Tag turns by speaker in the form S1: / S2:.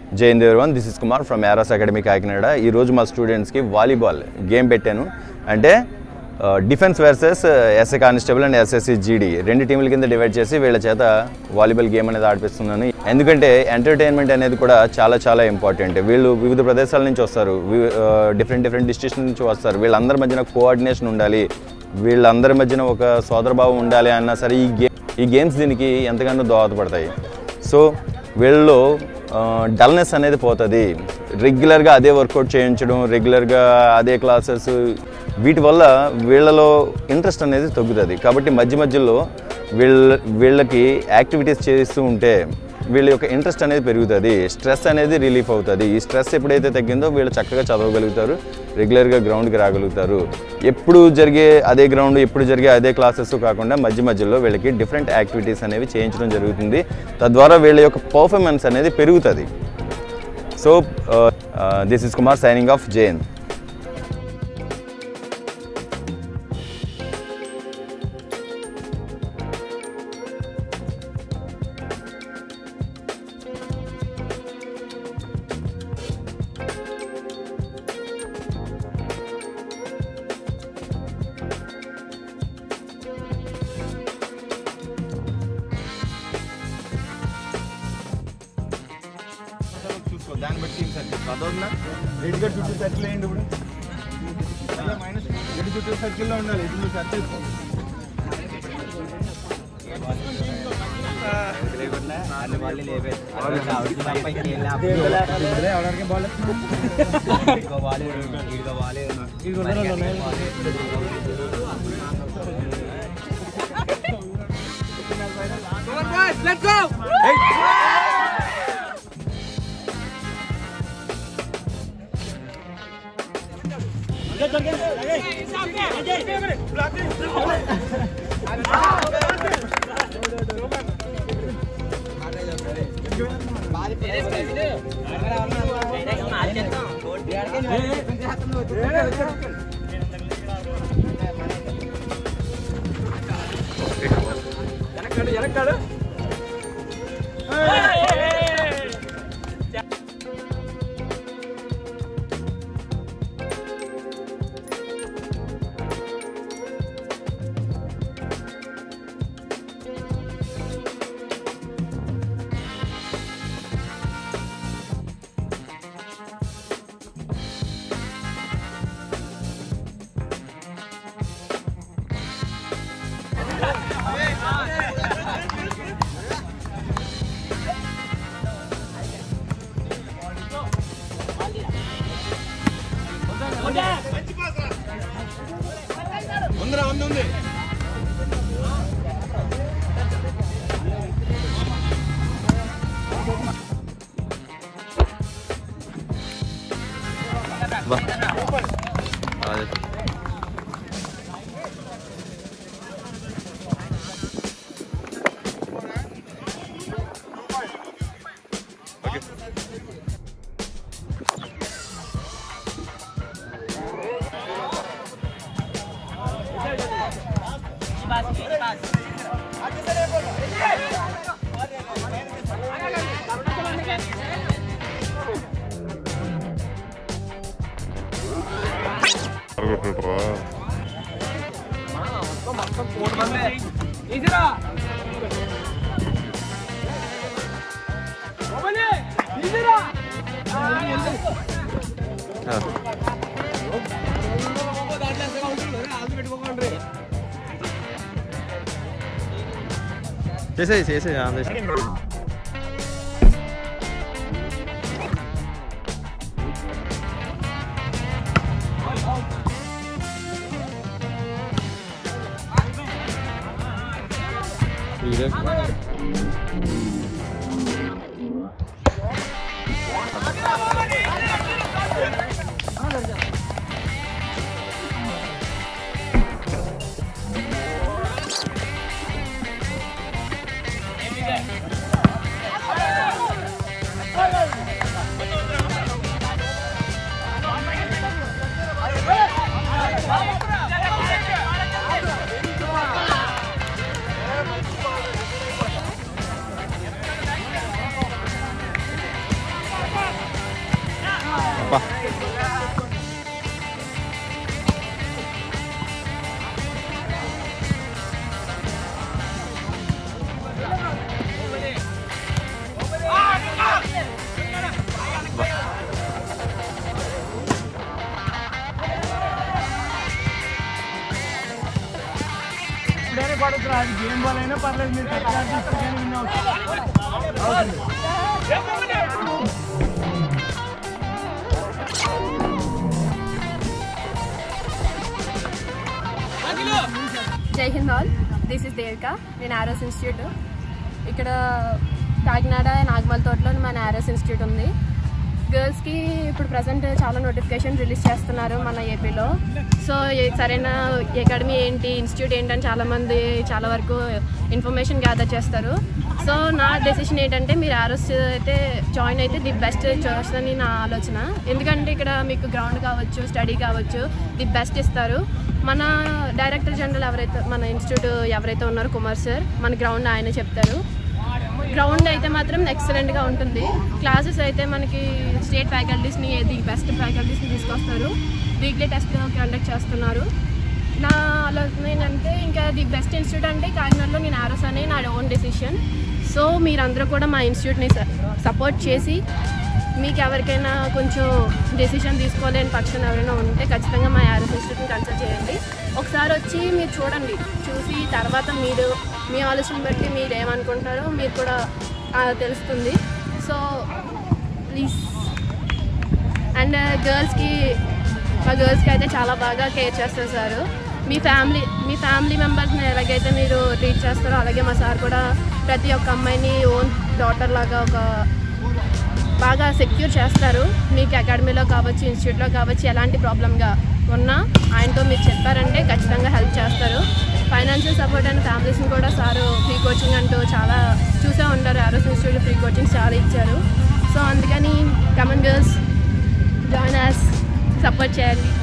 S1: Jai Hind everyone, this is Kumar from ASSAM Academy Kakinada. Ee roju ma students ki volleyball game pettanu ante defense versus SA Constable and SSC-GD రెండు టీముల కింద divide చేసి వీళ్ళ చేత volleyball game అనేది ఆడిపిస్తున్నాను. ఎందుకంటే entertainment అనేది కూడా చాలా ఇంపార్టెంట్. వీళ్ళు వివిధ ప్రదేశాల నుంచి వస్తారు, డిఫరెంట్ డిస్ట్రిక్ట్స్ నుంచి వస్తారు. వీళ్ళందరి మధ్యన కోఆర్డినేషన్ ఉండాలి, వీళ్ళందరి మధ్యన ఒక సోదరభావం ఉండాలి అన్నా సరే ఈ గేమ్స్ దీనికి ఎంతగానో దోహదపడతాయి. సో వీళ్ళలో డల్నెస్ అనేది పోతుంది. రెగ్యులర్గా అదే వర్కౌట్ చేయించడం, రెగ్యులర్గా అదే క్లాసెస్, వీటి వల్ల వీళ్ళలో ఇంట్రెస్ట్ అనేది తగ్గుతుంది. కాబట్టి మధ్యలో వీళ్ళకి యాక్టివిటీస్ చేస్తూ ఉంటే వీళ్ళ యొక్క ఇంట్రెస్ట్ అనేది పెరుగుతుంది, స్ట్రెస్ అనేది రిలీఫ్ అవుతుంది. ఈ స్ట్రెస్ ఎప్పుడైతే తగ్గిందో వీళ్ళు చక్కగా చదవగలుగుతారు, రెగ్యులర్గా గ్రౌండ్కి రాగలుగుతారు. ఎప్పుడు జరిగే అదే గ్రౌండ్, ఎప్పుడు జరిగే అదే క్లాసెస్ కాకుండా మధ్యలో వీళ్ళకి డిఫరెంట్ యాక్టివిటీస్ అనేవి చేయించడం జరుగుతుంది. తద్వారా వీళ్ళ యొక్క పర్ఫార్మెన్స్ అనేది పెరుగుతుంది. So this is Kumar signing off. Jai Hind. దాన్ని బట్టి చదవద్దునా రెడ్గా చుట్టూ సర్కిల్ అయ్యండి. ఇప్పుడు మైనస్ రెడ్ చుట్టూ సర్కిల్లో ఉండాలి. ఇప్పుడు మీరు సర్కిల్ ఉంది. చేసే
S2: ఎప్పుడైనా కొడతారు, అది గేమ్ బాల్ అయినా పర్లేదు, మీరు ఎప్పుడైనా విన్ అవుతుంది.
S3: Jai Hind all, this is Devika. నేను ఆర్ఎస్ ఇన్స్టిట్యూట్ ఇక్కడ కాకినాడ నాగమల్ తోటలో మన ఆర్ఎస్ ఇన్స్టిట్యూట్ ఉంది. గర్ల్స్కి ఇప్పుడు ప్రజెంట్ చాలా నోటిఫికేషన్ రిలీజ్ చేస్తున్నారు మన ఏపీలో. సో సరైన అకాడమీ ఏంటి, ఇన్స్టిట్యూట్ ఏంటని చాలామంది చాలా వరకు ఇన్ఫర్మేషన్ గ్యాదర్ చేస్తారు. సో నా డెసిషన్ ఏంటంటే మీరు ఆర్ఎస్ అయితే జాయిన్ అయితే ది బెస్ట్ చాయిస్ అని నా ఆలోచన. ఎందుకంటే ఇక్కడ మీకు గ్రౌండ్ కావచ్చు, స్టడీ కావచ్చు, ది బెస్ట్ ఇస్తారు. మన డైరెక్టర్ జనరల్ ఎవరైతే మన ఇన్స్టిట్యూట్ ఎవరైతే ఉన్నారో కుమార్ సార్, మన గ్రౌండ్ ఆయన చెప్తారు. గ్రౌండ్ అయితే మాత్రం ఎక్సలెంట్గా ఉంటుంది. క్లాసెస్ అయితే మనకి స్టేట్ ఫ్యాకల్టీస్ని, ది బెస్ట్ ఫ్యాకల్టీస్ని తీసుకొస్తారు. వీక్లీ టెస్ట్ కండక్ట్ చేస్తున్నారు. నా ఆలోచన ఏంటంటే ఇంకా ది బెస్ట్ ఇన్స్టిట్యూట్ అంటే కాకినాడలో నేను ఆర్ఎస్ అనే నా ఓన్ డెసిషన్. సో మీరందరూ కూడా మా ఇన్స్టిట్యూట్ని సపోర్ట్ చేసి, మీకు ఎవరికైనా కొంచెం డెసిషన్ తీసుకోలేని పక్షం ఎవరైనా ఉంటే ఖచ్చితంగా మా ఆర్ఎస్ ఇన్స్టిట్యూట్ని కన్సల్ట్ చేయండి. ఒకసారి వచ్చి మీరు చూడండి, చూసి తర్వాత మీరు మీ ఆలోచన బట్టి మీరు ఏమనుకుంటారో మీరు కూడా తెలుస్తుంది. So please. అండ్ గర్ల్స్కి అయితే చాలా బాగా కేర్ చేస్తారు సార్. మీ ఫ్యామిలీ మెంబర్స్ని ఎలాగైతే మీరు ట్రీట్ చేస్తారో అలాగే మా సార్ కూడా ప్రతి ఒక్క అమ్మాయిని ఓన్ డాటర్ లాగా బాగా సెక్యూర్ చేస్తారు. మీకు అకాడమీలో కావచ్చు, ఇన్స్టిట్యూట్లో కావచ్చు, ఎలాంటి ప్రాబ్లంగా ఉన్నా ఆయనతో మీరు చెప్పారంటే ఖచ్చితంగా హెల్ప్ చేస్తారు. ఫైనాన్షియల్ సపోర్ట్ అండ్ ఫ్యామిలీస్ని కూడా సారు ఫ్రీ కోచింగ్ అంటూ చాలా చూసే ఉంటారు. ఆర్ఎస్ ఇన్స్టిట్యూట్ ఫ్రీ కోచింగ్ చాలా ఇచ్చారు. సో అందుకని come on girls join us, support చేయాలి.